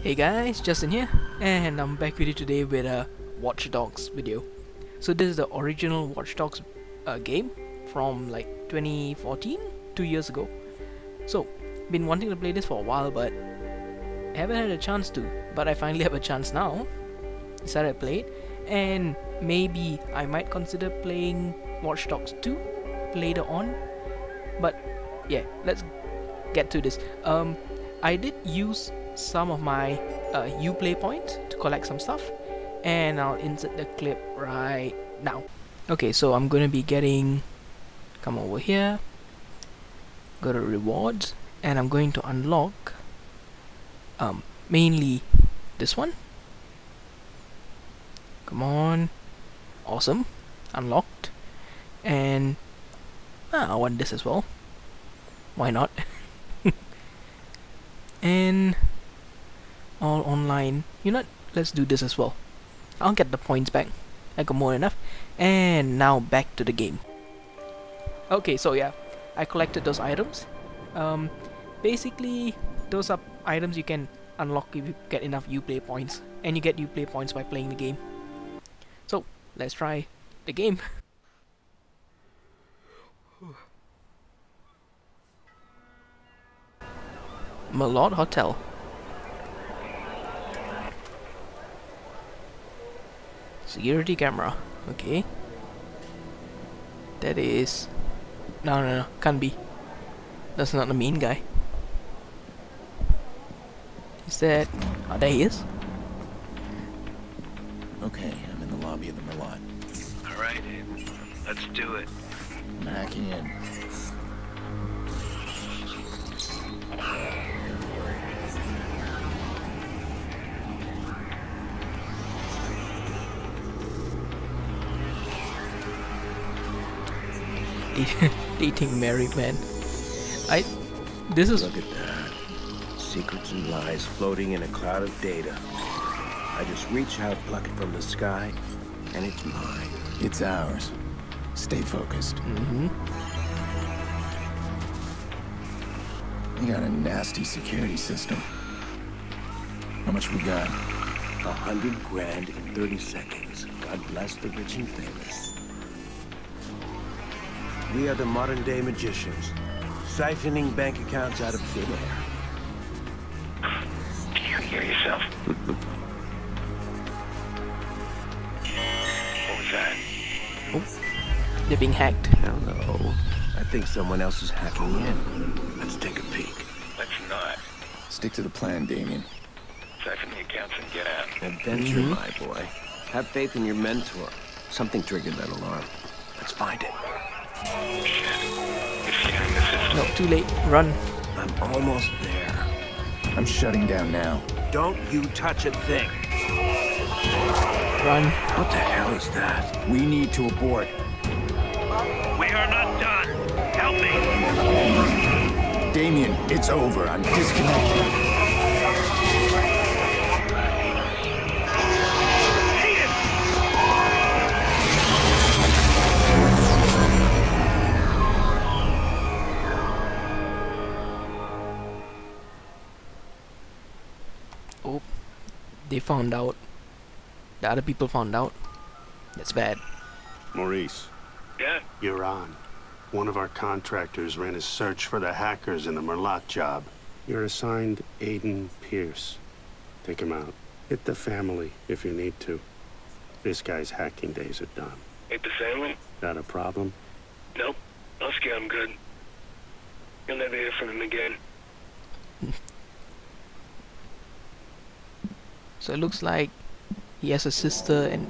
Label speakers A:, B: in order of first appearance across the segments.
A: Hey guys, Justin here, and I'm back with you today with a Watch Dogs video. So this is the original Watch Dogs game from like 2014, 2 years ago. So, been wanting to play this for a while, but haven't had a chance to. But I finally have a chance now. Decided to play it, and maybe I might consider playing Watch Dogs 2 later on. But yeah, let's get to this. I did use some of my Uplay points to collect some stuff, and I'll insert the clip right now. Okay, so I'm gonna be getting, come over here, go to rewards, and I'm going to unlock mainly this one. Come on, awesome, unlocked. And I want this as well, why not? And all online, you know, let's do this as well. I'll get the points back, I got more than enough. And now back to the game. Okay, so yeah, I collected those items. Basically those are items you can unlock if you get enough Uplay points, and you get Uplay points by playing the game. So let's try the game. Merlot Hotel. Security camera. Okay. That is... No, can't be. That's not the main guy. Is that... Oh, there he is.
B: Okay, I'm in the lobby of the Merlot.
C: Alright, let's do it.
B: I'm hacking in.
A: Dating married man. This is...
C: Look at that. Secrets and lies floating in a cloud of data. I just reach out, pluck it from the sky, and it's mine.
B: It's ours. Stay focused. We got a nasty security system. How much we got?
C: 100 grand in 30 seconds. God bless the rich and famous. We are the modern day magicians, siphoning bank accounts out of thin air. Do you hear yourself? What was that?
A: Oh, they're being hacked.
C: Hello. I think someone else is hacking in. Let's take a peek. Let's not.
B: Stick to the plan, Damien.
C: Siphon the accounts and get out. Adventure, my boy. Have faith in your mentor. Something triggered that alarm. Let's find it.
A: No, too late. Run.
C: I'm almost there.
B: I'm shutting down now.
C: Don't you touch a thing.
A: Run.
C: What the hell is that?
B: We need to abort.
C: We are not done. Help me.
B: Damien, it's over. I'm disconnected.
A: Oh, they found out. The other people found out. That's bad.
D: Maurice.
C: Yeah?
D: You're on. One of our contractors ran a search for the hackers in the Merlot job. You're assigned Aiden Pierce. Take him out. Hit the family if you need to. This guy's hacking days are done.
C: Hit the family?
D: Got a problem?
C: Nope. I'll scare him good. You'll never hear from him again.
A: So it looks like he has a sister and...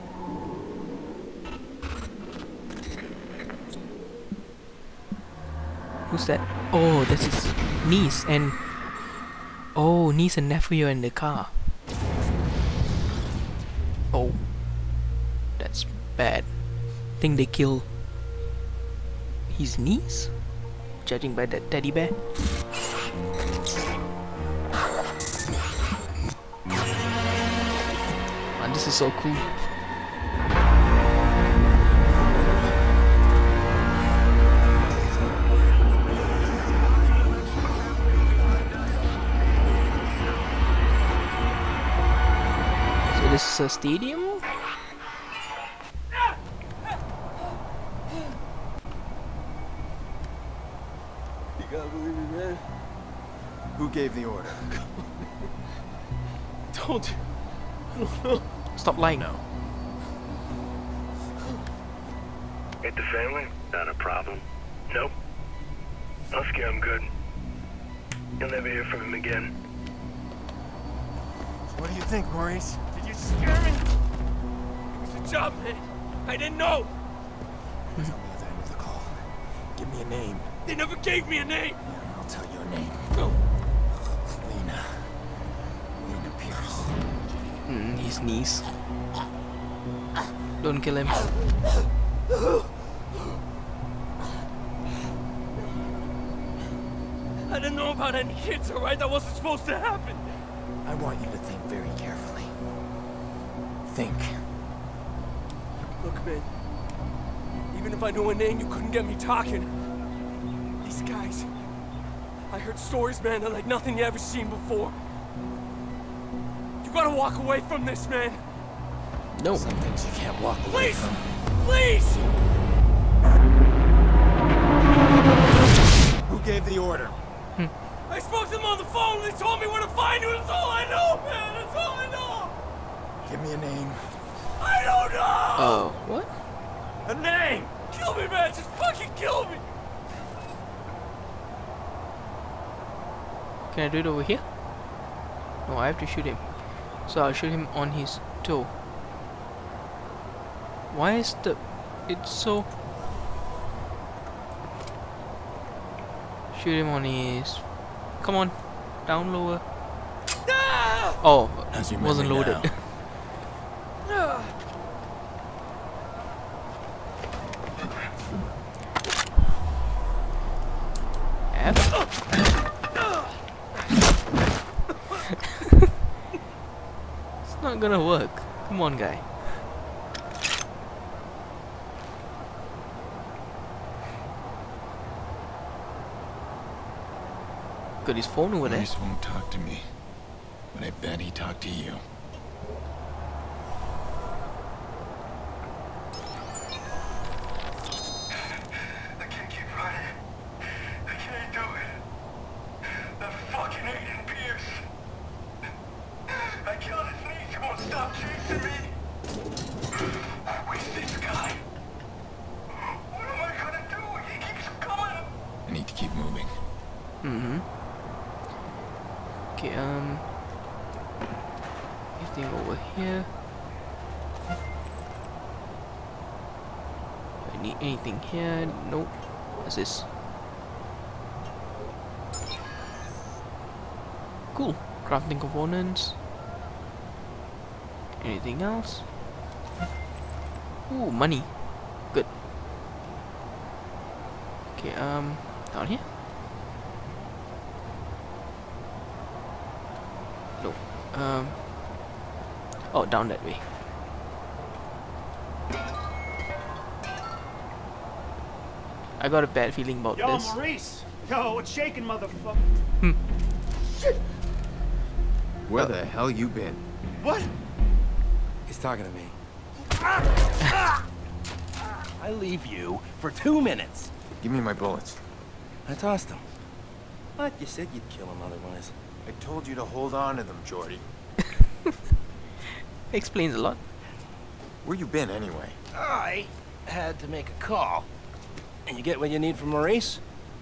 A: Who's that? Oh, that's his niece and... Oh, niece and nephew are in the car. Oh. That's bad. Think they kill his niece? Judging by that teddy bear. Man, this is so cool. this is a stadium?
C: You gotta believe me, man.
B: Who gave the order?
C: Told you. I don't know.
A: Stop lying.
B: No.
E: Hit the family? Not a problem. Nope. Husky, I'm good. You'll never hear from him again.
B: What do you think, Maurice?
C: Did you scare me? It was a job, man. I didn't know.
B: Tell me at the end of the call. Give me a name.
C: They never gave me a name.
B: Yeah, I'll tell you a name.
C: No.
B: Lena. Lena Pierce.
A: His niece. Don't kill him.
C: I didn't know about any kids, alright? That wasn't supposed to happen.
B: I want you to think very carefully. Think.
C: Look, man. Even if I knew a name, you couldn't get me talking. These guys. I heard stories, man, that like nothing you ever seen before. You gotta walk away from this, man.
A: No.
B: Some things you can't walk away
C: Please!
B: from.
C: Please!
B: Who gave the order?
C: I spoke to them on the phone. They told me where to find you. That's all I know, man. That's all I know.
B: Give me a name.
C: I don't know.
A: Oh, what?
C: A name. Kill me, man. Just fucking kill me.
A: Can I do it over here? No, I have to shoot him. So I'll shoot him on his toe. Why is it's so... Shoot him on his... Come on, down lower.
C: Ah!
A: Oh,
B: How's your
A: wasn't
B: memory
A: loaded.
B: now?
C: Ah!
A: It's not gonna work. Come on, guy. Got his phone over there.
B: Maurice won't talk to me, but I bet he talked to you.
E: I can't keep running. I can't do it. That fucking Aiden Pierce. I killed his niece. He won't stop chasing me. Where's this guy? What am I gonna do? He keeps coming.
B: I need to keep moving.
A: Okay, anything over here? Do I need anything here? Nope. What's this? Cool. Crafting components. Anything else? Ooh, money. Good. Okay, down here? No. Oh, down that way. I got a bad feeling about
F: Yo,
A: this.
F: Maurice! Yo, what's shaking, motherfucker?
G: Where the hell you been?
F: What?
C: He's talking to me. I leave you for 2 minutes.
G: Give me my bullets.
C: I tossed him. What? You said you'd kill him otherwise.
G: I told you to hold on to them, Jordy.
A: Explains a lot.
G: Where you been anyway?
C: I had to make a call. And you get what you need from Maurice?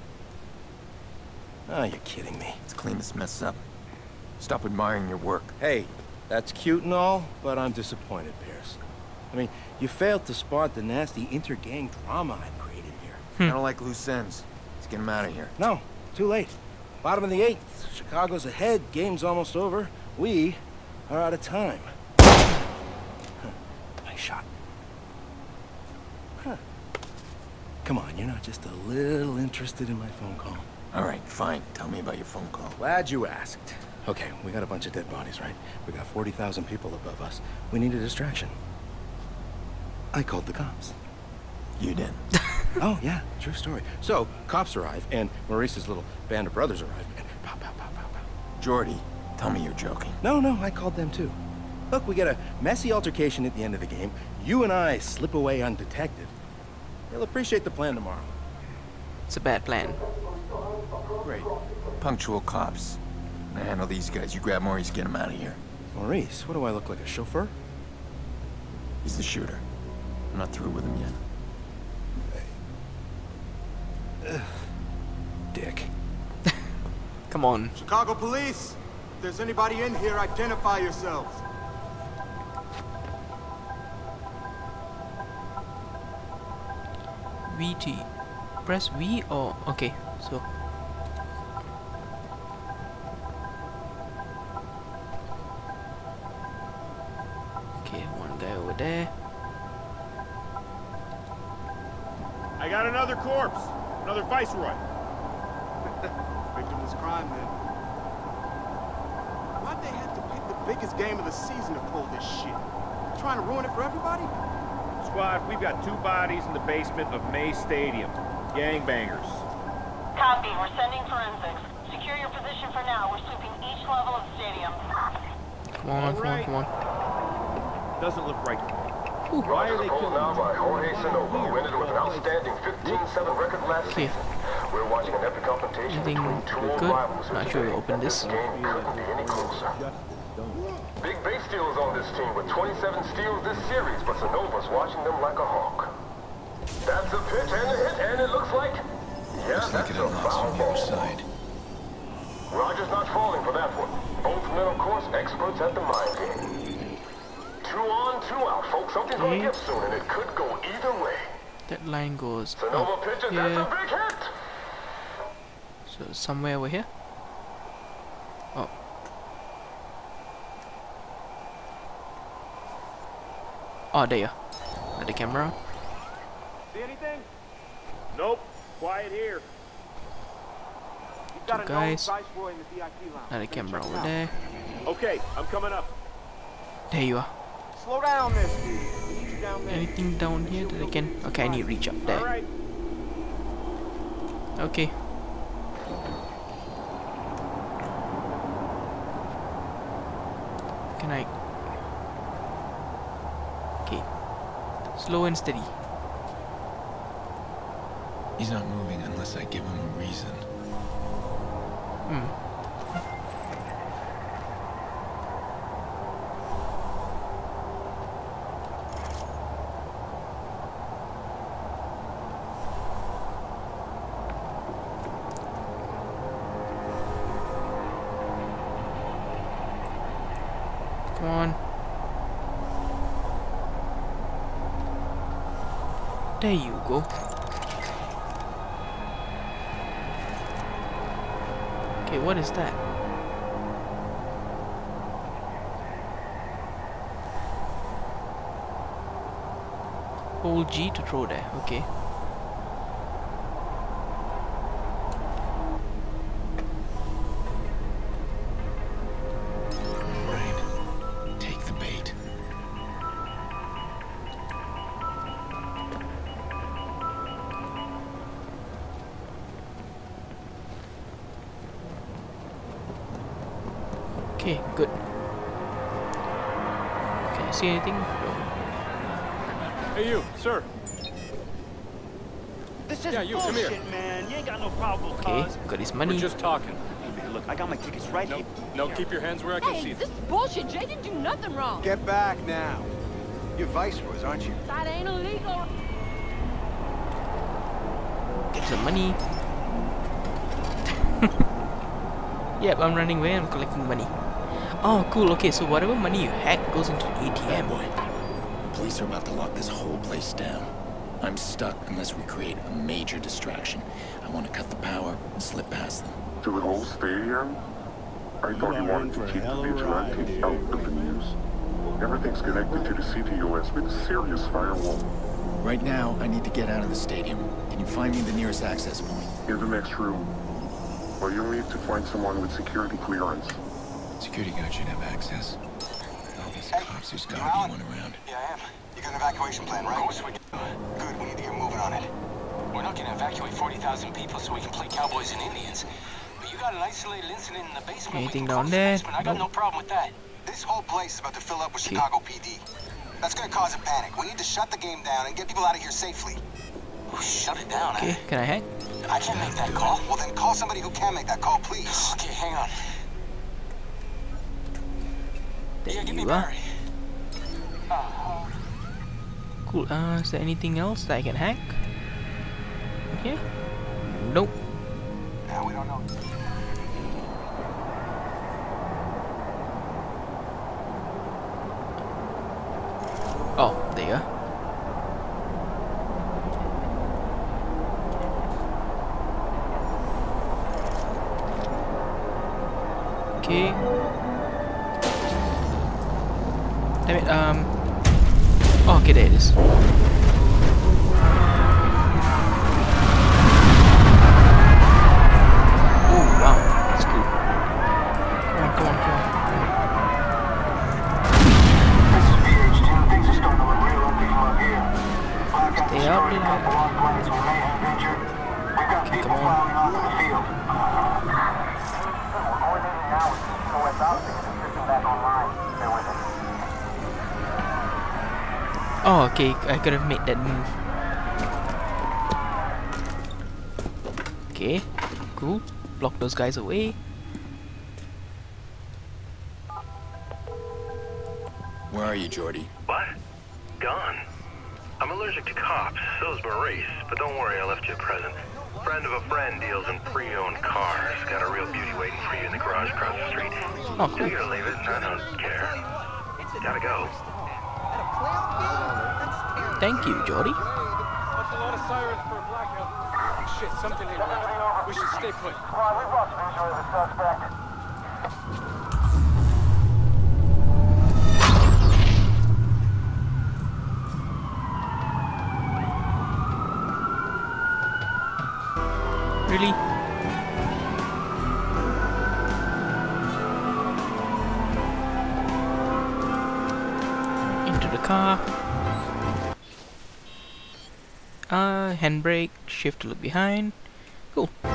C: Oh, you're kidding me.
G: Let's clean this mess up. Stop admiring your work.
C: Hey, that's cute and all, but I'm disappointed, Pierce. I mean, you failed to spot the nasty inter-gang drama I've created here.
G: I don't like loose ends. Let's get him out of here.
C: No, too late. Bottom of the 8th. Chicago's ahead. Game's almost over. We are out of time. Nice shot. Huh. Come on, you're not just a little interested in my phone call.
G: All right, fine. Tell me about your phone call.
C: Glad you asked. Okay, we got a bunch of dead bodies, right? We got 40,000 people above us. We need a distraction. I called the cops.
G: You did.
C: Oh, yeah, true story. So, cops arrive, and Maurice's little band of brothers arrive, and pow, pow, pow, pow, pow.
G: Jordy, tell me you're joking.
C: No, I called them too.
H: Look, we get a messy altercation at the end of the game. You and I slip away undetected. You'll appreciate the plan tomorrow.
A: It's a bad plan.
H: Great.
G: Punctual cops. I handle these guys. You grab Maurice, get him out of here.
H: Maurice, what do I look like, a chauffeur?
G: He's the shooter. I'm not through with him yet.
H: Dick.
A: Come on.
F: Chicago Police! If there's anybody in here, identify yourselves.
A: VT. Press V or okay, so okay, one guy over there.
F: I got another corpse. Another Viceroy. Victimless crime, man. Why'd they have to pick the biggest game of the season to pull this shit? Trying to ruin it for everybody?
I: Squad, we've got 2 bodies in the basement of May Stadium. Gangbangers.
J: Copy. We're sending forensics. Secure your position for now. We're sweeping each level of the stadium.
A: Come on, come on, come on.
I: Doesn't look right.
E: Why are they killing now by Jorge Sanova, who ended with an outstanding 15-7 record last season. We're watching an epic confrontation between 2 old rivals.
A: Not sure we'll open this.
E: Game couldn't be any closer. Big base steals on this team with 27 steals this series, but Sanova's watching them like a hawk. That's a pitch and a hit, and it looks like... Yeah, that's a foul ball. Rogers not falling for that one. Both men, of course, experts at the mind game. 2 on, 2 out, folks. Something's going to give soon, and it could go either way.
A: That line goes
E: Sanova pitches, that's a big hit!
A: So somewhere over here. Oh. Oh, there you are. At the camera.
I: See anything? Nope. Quiet here.
A: Two guys. At the camera over there.
I: Okay, I'm coming up.
A: There you are.
F: Slow down, mister. Down there.
A: Anything down here that I can... Okay, I need to reach up there.
I: Alright.
A: Okay. Can I... Okay. Slow and steady.
G: He's not moving unless I give him a reason.
A: Come on. There you go. Okay, what is that? Hold G to throw there, okay.
G: Right. Take the bait.
A: Okay, good. Can I see anything? No.
C: Hey, you, sir.
F: This is
C: you, come here.
F: man. You ain't got no probable
A: Okay,
F: cause.
A: got his money.
C: We're just talking.
F: Look, I got my tickets right here.
C: No, keep your hands where I can see
K: Hey,
C: them.
K: this is bullshit. Jay didn't do nothing wrong.
F: Get back now. You're Viceroys, aren't you?
K: That ain't illegal.
A: Get some money. Yep, I'm running away. I'm collecting money. Oh, cool. Okay, so whatever money you hack goes into the ATM.
G: Boy, the police are about to lock this whole place down. I'm stuck unless we create a major distraction. I want to cut the power and slip past them.
L: To the whole stadium? I thought you wanted to keep the vigilantes out of the news. Everything's connected to the CTOS with a serious firewall.
G: Right now, I need to get out of the stadium. Can you find me the nearest access point?
L: In the next room. Well, you'll need to find someone with security clearance.
G: Security guard should have access. All these cops, there's gotta be one around.
M: Yeah, I am. You got an evacuation plan, right? Of course we do. Good, we need to get moving on it. We're not gonna evacuate 40,000 people so we can play cowboys and Indians. But you got an isolated incident in the basement.
A: Anything down there?
M: I got no problem with that. This whole place is about to fill up with Chicago PD. That's gonna cause a panic. We need to shut the game down and get people out of here safely. Shut it down,
A: Okay, can I hack?
M: I can't make that call. Well, then call somebody who can make that call, please. Okay, hang on.
A: There you are. Cool. Is there anything else that I can hack? Yeah. Nope.
M: Yeah, we don't know.
A: Oh, there you are. Okay. Damn it, oh, okay, there it is. Oh, wow, that's cool. Come on, come on, come on. Stay up, okay, come on. Oh, okay, I could have made that move. Okay, cool. Block those guys away.
G: Where are you, Jordy?
E: What? Gone. I'm allergic to cops, so's Maurice, but don't worry, I left you a present. Friend of a friend deals in pre-owned cars. Got a real beauty waiting for you in the garage across the street.
A: Oh, cool.
E: Take it or leave it, I don't care. Gotta go.
A: Thank you, Jordy.
C: That's a lot of sirens for a blackout. Shit, something ain't right. We should stay put.
E: Come on, we've lost visual of the suspect.
A: Really? Into the car. Handbrake, shift to look behind. Cool.
E: Maybe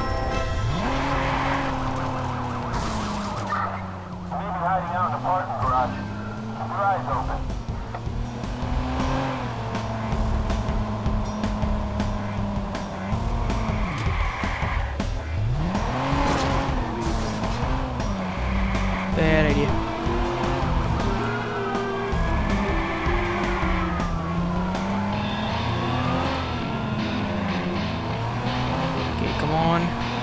E: hiding out in the parking garage. Keep your eyes open.
A: Bad idea. Okay, come on.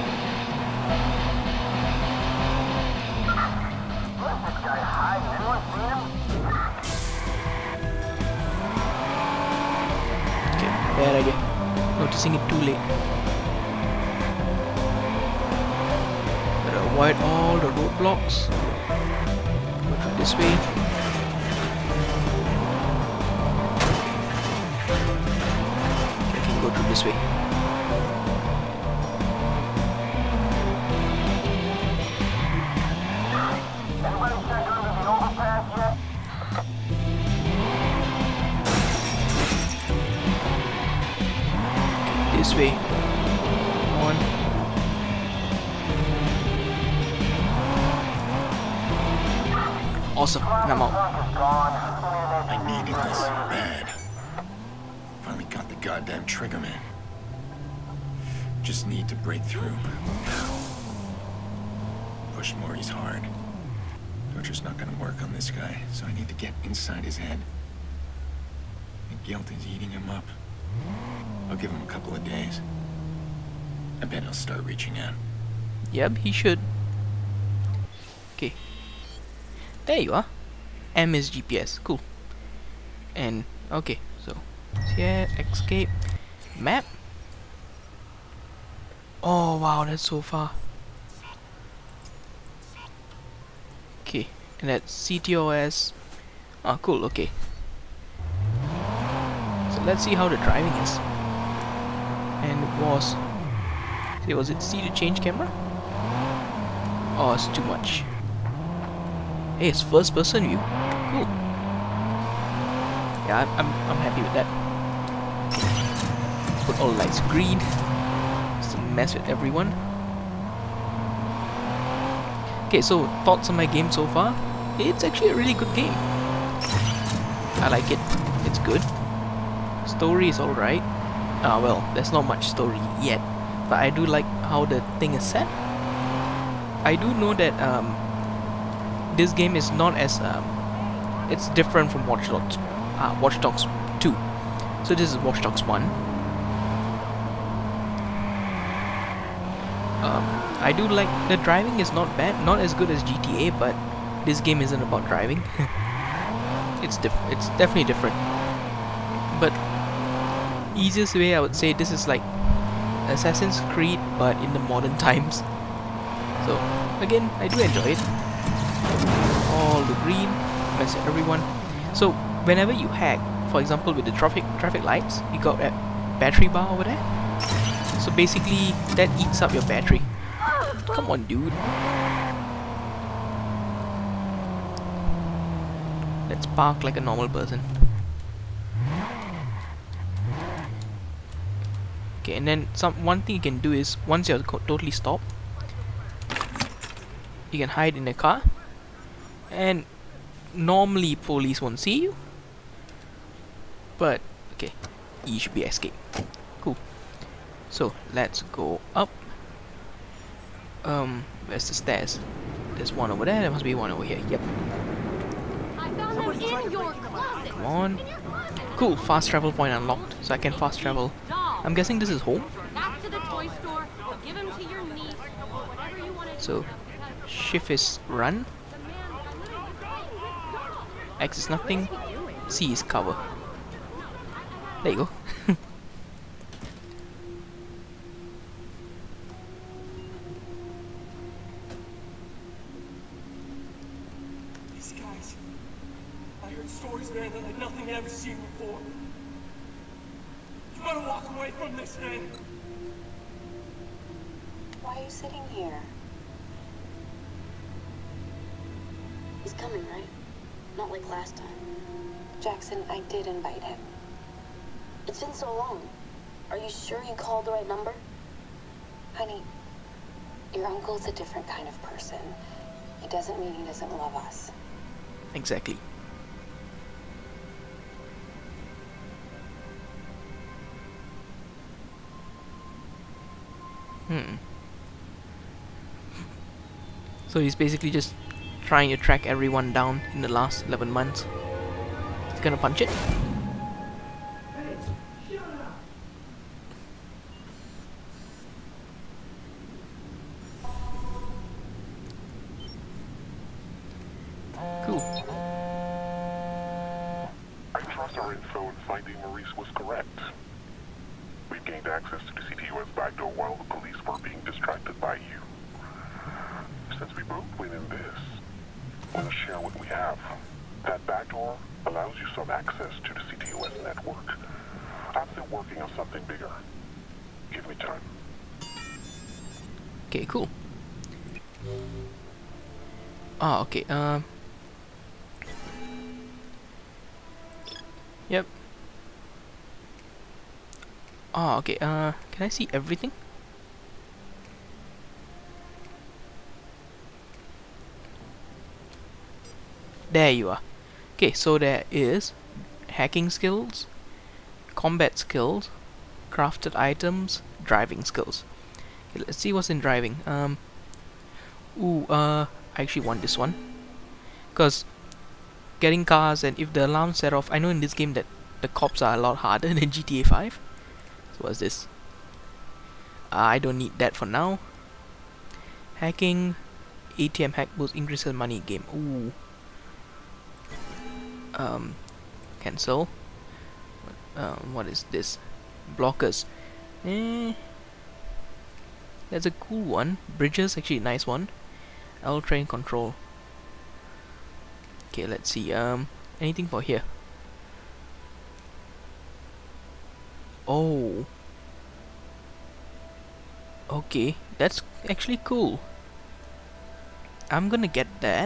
E: Let this guy hide. Anyone seen him?
A: Okay, bad idea. Noticing it too late. Gotta avoid all the roadblocks. Go through this way. Okay, I can go through this way.
E: Anybody check under the overpass yet?
A: This way. Come on. Awesome, and I'm out.
G: I needed this bad. Finally got the goddamn trigger, man. Just need to break through. Push Maury's hard. Torture's not gonna work on this guy, so I need to get inside his head. The guilt is eating him up. I'll give him a couple of days. I bet he'll start reaching out.
A: Yep, he should. Okay. There you are. M is GPS. Cool. And okay, so here, escape, map. Oh wow, that's so far. Okay, and that's CTOS. Ah, cool. Okay. So let's see how the driving is. And it was. See, was it C to change camera? Oh, it's too much. Hey, it's first person view. Cool. Yeah, I'm happy with that. Put all the lights green. Just to mess with everyone. Okay, so thoughts on my game so far? it's actually a really good game. I like it. It's good. Story is alright. Well, there's not much story yet, but I do like how the thing is set. I do know that this game is not as it's different from Watch Dogs 2. So this is Watch Dogs 1. I do like the driving is not bad, not as good as GTA, but this game isn't about driving. It's definitely different. But easiest way I would say this is like Assassin's Creed but in the modern times. So again, I do enjoy it. All the green, mess with everyone. So whenever you hack, for example with the traffic lights, you got that battery bar over there. So basically that eats up your battery. Come on, dude. Let's park like a normal person. Okay, and then one thing you can do is once you're totally stopped, you can hide in a car, and normally police won't see you. But okay, you should be escape. Cool. So let's go up. Where's the stairs? There's one over there. There must be one over here. Yep. Come on. Cool. Fast travel point unlocked, so I can fast travel. I'm guessing this is home. So shift is run. X is nothing. C is cover. There you go.
C: These guys, I heard stories, man, that like nothing I've ever seen before. You gotta walk away from this, man.
N: Why are you sitting here? He's coming, right? Not like last time. Jackson, I did invite him. It's been so long. Are you sure you called the right number? Honey, your uncle's a different kind of person. It doesn't mean he doesn't love us.
A: Exactly. So he's basically just trying to track everyone down in the last 11 months. He's gonna punch it. Cool.
L: I trust our info in finding Maurice was correct. We've gained access to the CTOS backdoor while the police were being distracted by you. Since we both win in this, we'll share what we have. That backdoor allows you some access to the CTOS network. I'm still working on something bigger. Give me time.
A: Okay, cool. Ah, okay, yep. Ah, okay, can I see everything? There you are. Okay, so there is hacking skills, combat skills, crafted items, driving skills. Okay, let's see what's in driving. I actually want this one, because getting cars, and if the alarm set off, I know in this game that the cops are a lot harder than GTA 5. So what's this? I don't need that for now. Hacking, ATM hack boost increases money game. Ooh. Cancel. What is this? Blockers. That's a cool one. Bridges, actually a nice one. L train control. Okay, let's see. Anything for here? Oh. Okay, that's actually cool. I'm gonna get that.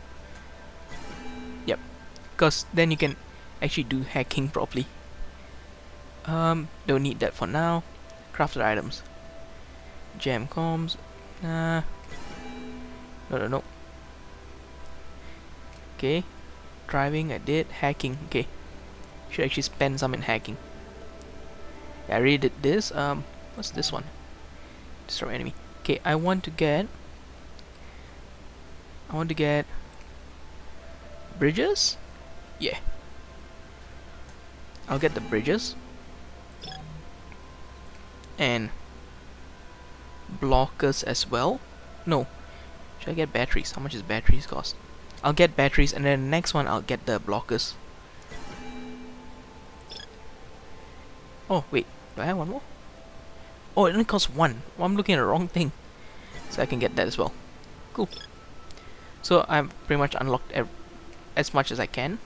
A: Yep, because then you can actually do hacking properly. Don't need that for now. Crafted items. Jam comms. No. Okay. Driving, I did. Hacking, okay. Should actually spend some in hacking. I already did this. What's this one? Destroy enemy. Okay, I want to get bridges? Yeah. I'll get the bridges. And blockers as well. No. Should I get batteries? How much does batteries cost? I'll get batteries, and then the next one I'll get the blockers. Oh wait, do I have one more? Oh, it only costs one. Well, I'm looking at the wrong thing. So I can get that as well. Cool. So I've pretty much unlocked as much as I can.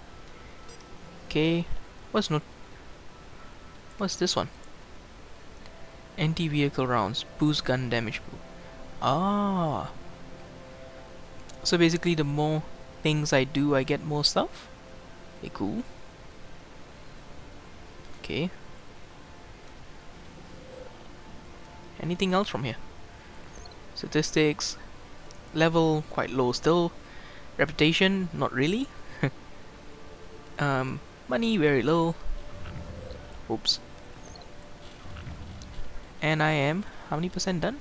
A: Okay. What's this one? Anti-vehicle rounds. Boost gun damage. Ah. So basically the more things I do, I get more stuff. Okay, cool. Okay. Anything else from here? Statistics. Level, quite low still. Reputation, not really. Money, very low. Oops. And I am, how many percent done?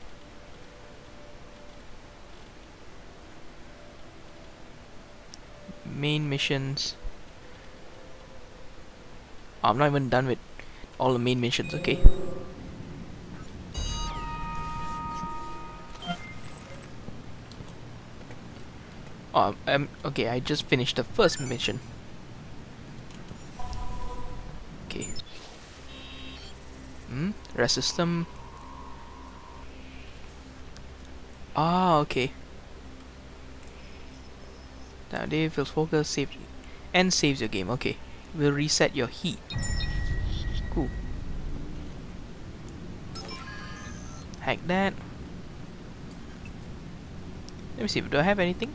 A: Main missions. Oh, I'm not even done with all the main missions, okay. Oh, okay, I just finished the first mission. Okay. Rest system. Ah, okay. Nowadays feels focus, save, and saves your game. Okay, will reset your heat. Cool. Hack that. Let me see. Do I have anything?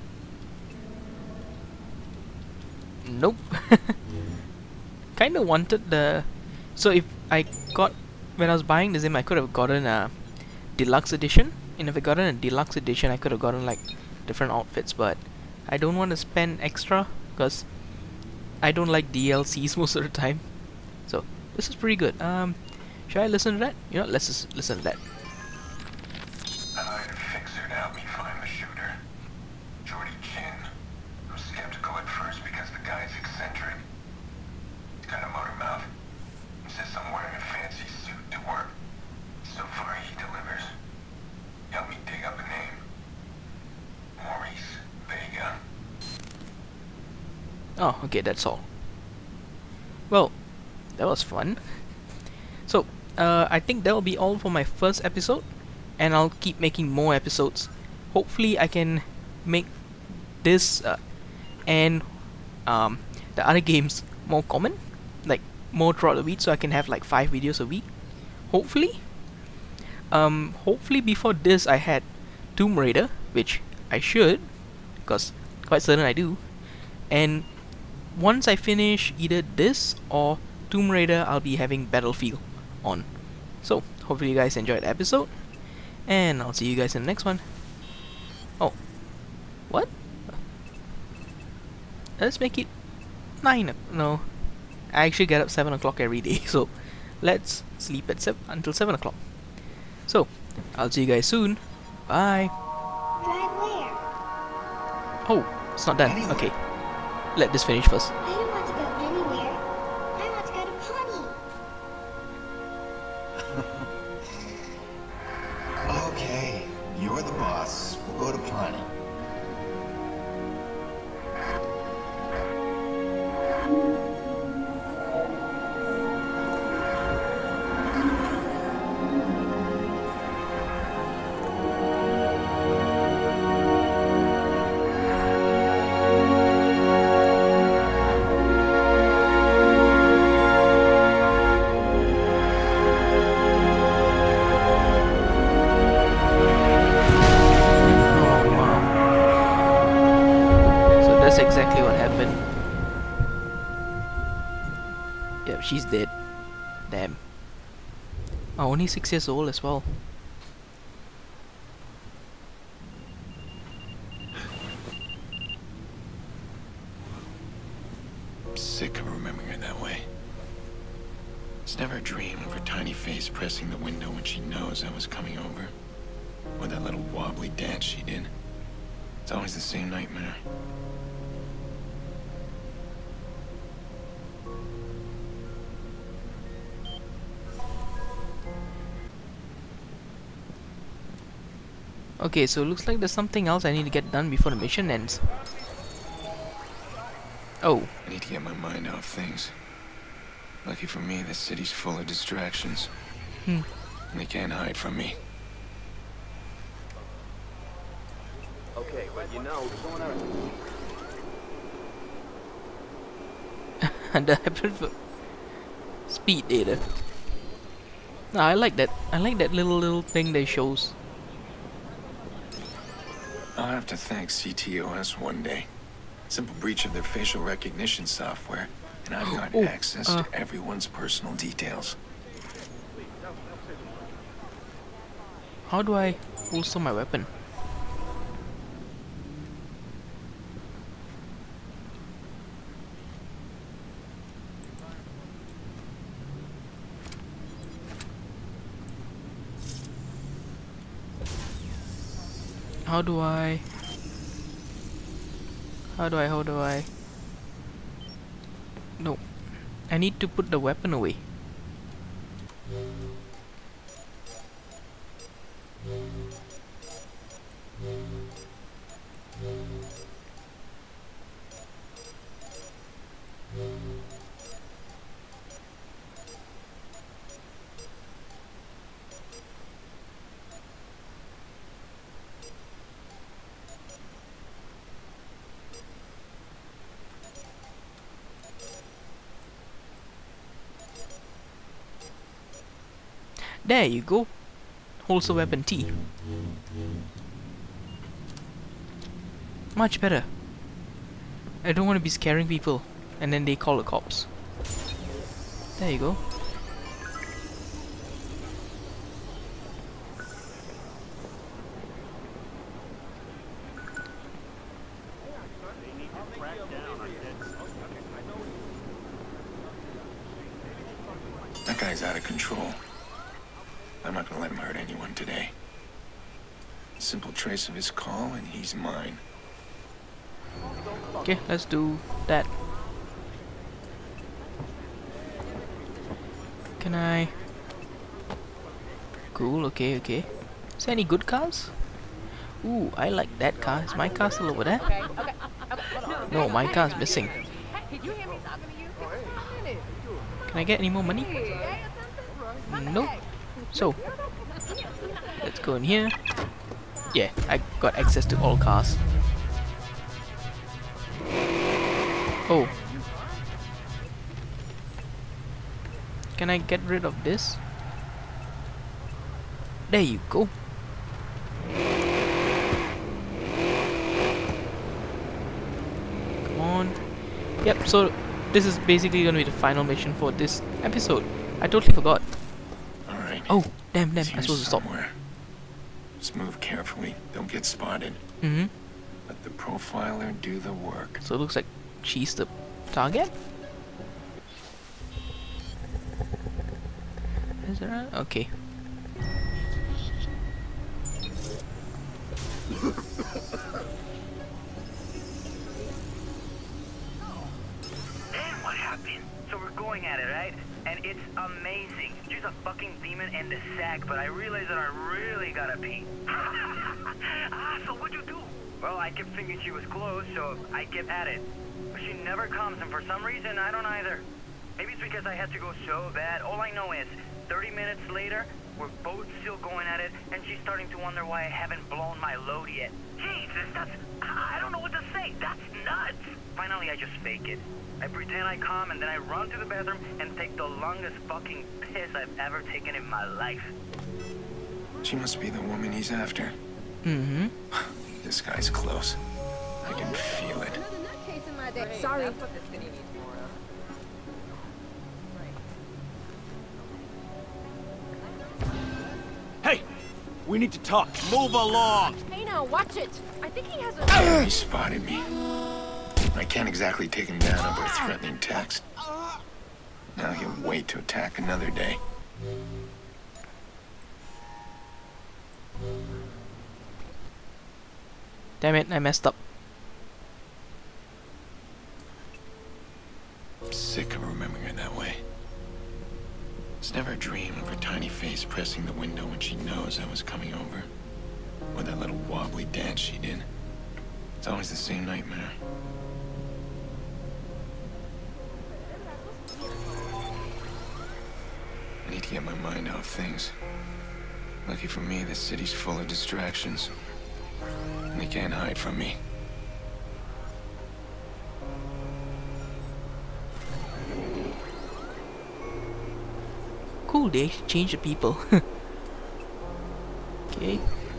A: Nope. Kinda wanted the. So if I got, when I was buying this game, I could have gotten a deluxe edition. And if I gotten a deluxe edition, I could have gotten like different outfits, but I don't want to spend extra because I don't like DLCs most of the time. So this is pretty good. Should I listen to that? You know, let's just listen to that.
G: I hired a fixer to help me find the shooter, Jordy Chin. I'm skeptical at first because the guy's eccentric. He's got a motor mouth. Insists I'm wearing a fancy suit to work. So far he delivers. Help me dig up a name. Maurice Vega.
A: Oh, okay, that's all. Well, that was fun. So, I think that will be all for my first episode, and I'll keep making more episodes. Hopefully, I can make this and the other games more common, like more throughout the week, so I can have like 5 videos a week. Hopefully. Hopefully before this I had Tomb Raider, which I should, because quite certain I do. And once I finish either this or Tomb Raider, I'll be having Battlefield on. So hopefully you guys enjoyed the episode, and I'll see you guys in the next one. Oh, what? Let's make it 9. No, I actually get up 7 o'clock every day, so let's sleep at until 7 o'clock. So, I'll see you guys soon. Bye.
O: Drive where?
A: Oh, it's not done. Okay. Let this finish first.
O: I don't want to go anywhere. I want to go to Pawnee.
G: Okay, you're the boss. We'll go to Pawnee.
A: Exactly what happened. Yeah, she's dead. Damn. Oh, only 6 years old as well.
G: sick of remembering her that way. It's never a dream of her tiny face pressing the window when she knows I was coming over. Or that little wobbly dance she did. It's always the same nightmare.
A: Okay, so it looks like there's something else I need to get done before the mission ends. Oh.
G: I need to get my mind off things. Lucky for me, this city's full of distractions. And they can't hide from me.
P: Okay, but you know, going out.
A: And I prefer speed data. No, I like that. I like that little thing they shows.
G: I'll have to thank CTOS one day. Simple breach of their facial recognition software, and I've got access to everyone's personal details.
A: How do I holster my weapon? How do I? No. I need to put the weapon away. There you go. Holster weapon T. Much better. I don't want to be scaring people and then they call the cops. There you go.
G: That guy's out of control. I'm not gonna let him hurt anyone today. Simple trace of his call and he's mine.
A: Okay, let's do that. Can I? Cool, okay, okay. Is there any good cars? Ooh, I like that car. Is my car still over there? No, my car's missing. Can I get any more money? Nope. So, let's go in here. Yeah, I got access to all cars. Oh. Can I get rid of this? There you go. Come on. Yep, so this is basically gonna be the final mission for this episode. I totally forgot.
G: Alright.
A: Oh, damn, I'm supposed to stop.
G: Just move carefully. Don't get spotted. Let the profiler do the work.
A: So it looks like she's the target? Is that okay?
Q: And what happened? So we're going at it, right? And it's amazing. She's a fucking demon in the sack, but I realized that I really gotta pee. So what'd you do? Well, I kept thinking she was close, so I kept at it. But she never comes, and for some reason, I don't either. Maybe it's because I had to go so bad. All I know is, 30 minutes later, we're both still going at it, and she's starting to wonder why I haven't blown my load yet. Jesus, that's... I don't know what to say. That's nuts. Finally, I just fake it. I pretend I come, and then I run to the bathroom and take the longest fucking piss I've ever taken in my life.
G: She must be the woman he's after. This guy's close. I can feel it.
K: Sorry.
F: Hey! We need to talk. Move along!
K: Hey now, watch it! I think he has a...
G: He spotted me. I can't exactly take him down over a threatening text. Now he'll wait to attack another day.
A: Damn it, I messed up.
G: I'm sick of remembering her that way. It's never a dream of her tiny face pressing the window when she knows I was coming over. Or that little wobbly dance she did. It's always the same nightmare. I need to get my mind off things. Lucky for me, this city's full of distractions. And they can't hide from me.
A: Cool, they change the people. Okay.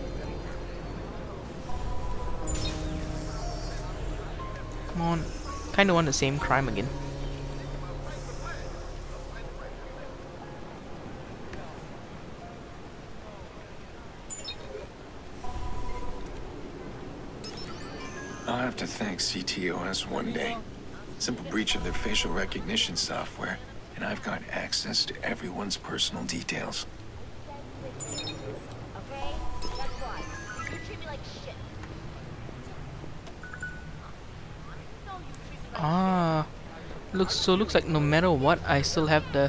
A: Come on. Kinda want the same crime again.
G: I'll have to thank CTOS one day. Simple breach of their facial recognition software, and I've got access to everyone's personal details.
A: Ah, looks like no matter what, I still have the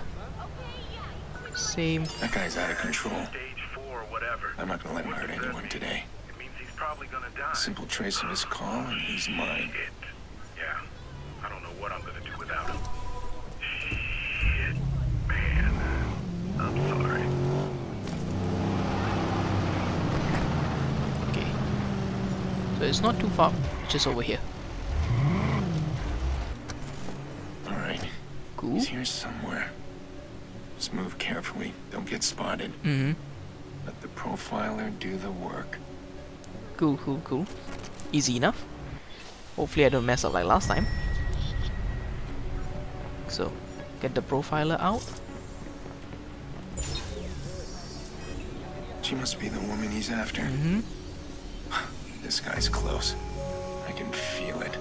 A: same.
G: That guy's out of control. I'm not gonna let him hurt anyone today. A simple trace of his call, and he's mine.
L: Yeah, I don't know what I'm gonna do without him. Shit, man. I'm sorry.
A: Okay. So it's not too far, just over here.
G: Alright.
A: Cool.
G: He's here somewhere. Just move carefully. Don't get spotted.
A: Mm-hmm.
G: Let the profiler do the work.
A: Cool, cool, cool. Easy enough. Hopefully I don't mess up like last time. So, get the profiler out.
G: She must be the woman he's after.
A: Mm-hmm.
G: This guy's close. I can feel it.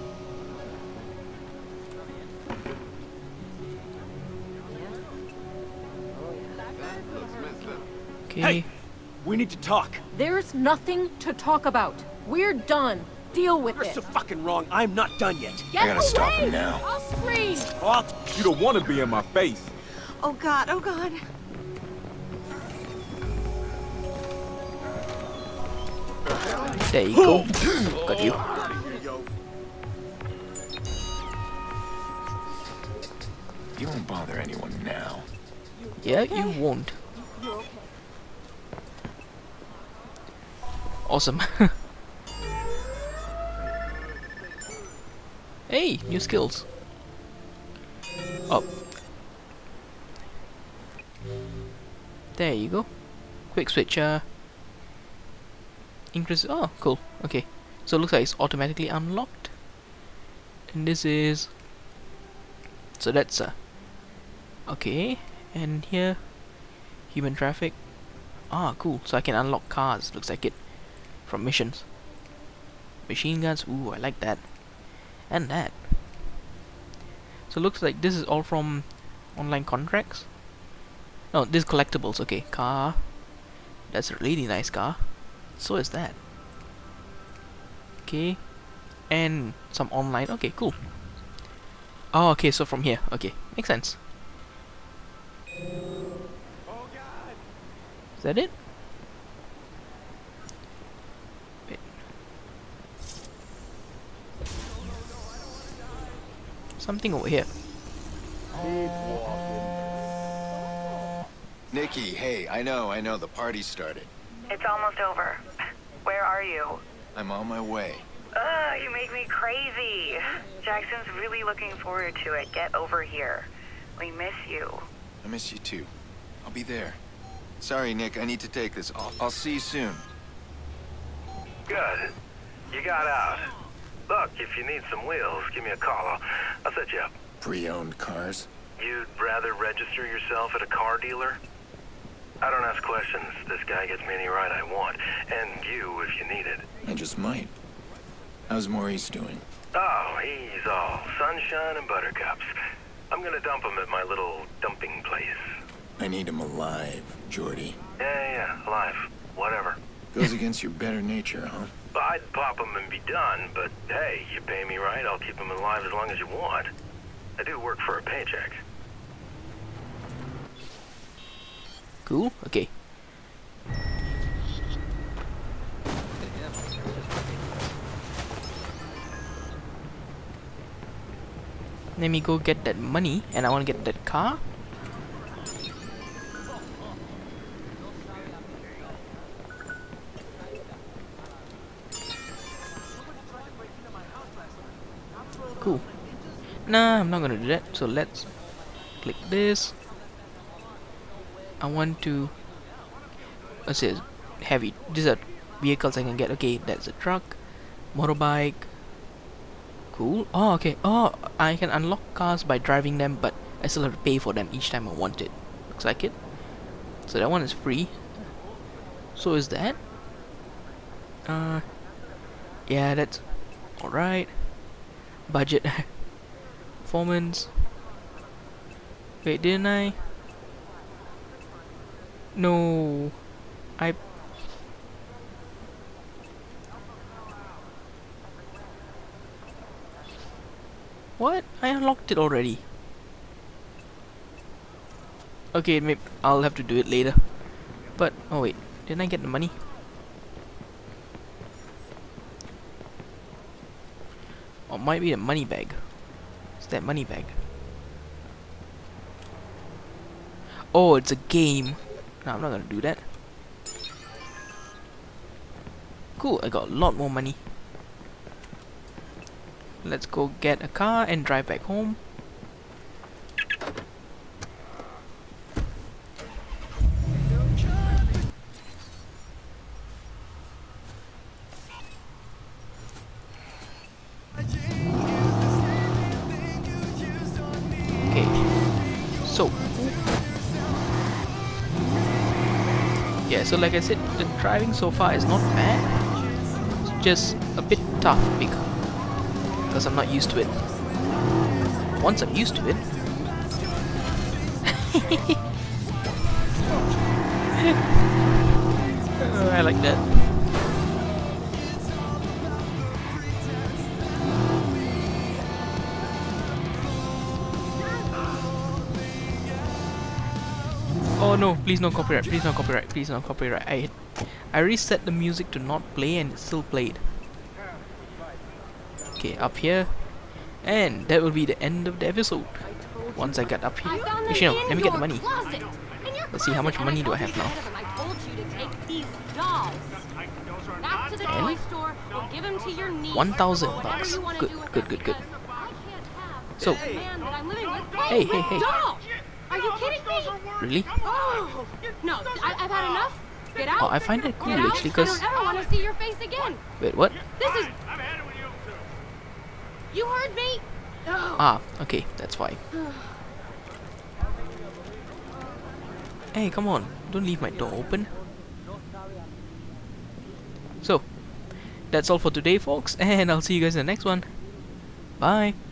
A: Okay.
C: Hey, we need to talk.
K: There's nothing to talk about. We're done. Deal with
C: You're
K: it.
C: so fucking wrong. I'm not done yet.
K: Get
G: I gotta
K: away!
G: stop him now.
K: I'll scream.
C: Oh, you don't want to be in my face.
K: Oh God, oh God.
A: There you go. Got you.
G: You won't bother anyone now.
A: Yeah, you won't. Awesome. Hey, new skills. Up. There you go. Quick switch. Increase. Oh, cool. Okay. So it looks like it's automatically unlocked. And this is. So that's okay. And here, human traffic. Ah, cool. So I can unlock cars. Looks like it from missions. Machine guns. Ooh, I like that. And that. So it looks like this is all from online contracts. No, this is collectibles. Okay, car. That's a really nice car. So is that. Okay. And some online. Okay, cool. Oh, okay, so from here. Okay, makes sense. Is that it? Wait. Something over here.
G: Nikki, hey, I know, the party started.
J: It's almost over. Where are you?
G: I'm on my way.
J: Ugh, you make me crazy. Jackson's really looking forward to it. Get over here. We miss you.
G: I miss you too. I'll be there. Sorry, Nick, I need to take this. I'll see you soon.
L: Good. You got out. Look, if you need some wheels, give me a call. I'll set you up.
G: Pre-owned cars?
L: You'd rather register yourself at a car dealer? I don't ask questions. This guy gets me any ride I want. And you, if you need it.
G: I just might. How's Maurice doing?
E: Oh, he's all sunshine and buttercups. I'm gonna dump him at my little dumping place.
G: I need him alive, Jordy.
E: Yeah, alive. Whatever.
G: Goes against your better nature, huh?
E: I'd pop him and be done, but hey, you pay me right, I'll keep him alive as long as you want. I do work for a paycheck.
A: Cool, okay. Let me go get that money, and I want to get that car. Cool. Nah, I'm not gonna do that. So let's click this. I want to. Let's say heavy. These are vehicles I can get. Okay, that's a truck, motorbike. Cool. Oh, okay. Oh, I can unlock cars by driving them, but I still have to pay for them each time I want it. Looks like it. So that one is free. So is that? Yeah, that's alright. Budget. Performance. Wait, didn't I? No. What? I unlocked it already. Okay, maybe I'll have to do it later. But, oh wait, didn't I get the money? Or might be the money bag. It's that money bag. Oh, it's a game. No, I'm not gonna do that. Cool, I got a lot more money. Let's go get a car and drive back home. Okay, so yeah, so like I said, the driving so far is not bad. It's just a bit tough because I'm not used to it. Once I'm used to it, I like that. Oh no, please no copyright, please no copyright, please no copyright. I already set the music to not play and it still played. Okay, up here. And that will be the end of the episode. Once I get up here. Actually no, let me get the money. Let's see, how much money do I have now? And 1,000 bucks. Good, good, good, good. So, hey, hey, hey.
K: Are you kidding me?
A: Really?
K: Oh, no, I've had enough. Get out.
A: Oh, I find it cool actually because.
K: I don't ever want to see your face again.
A: Wait, what?
K: This is. You heard me.
A: Ah, okay, that's why. Hey, come on, don't leave my door open. So, that's all for today, folks, and I'll see you guys in the next one. Bye.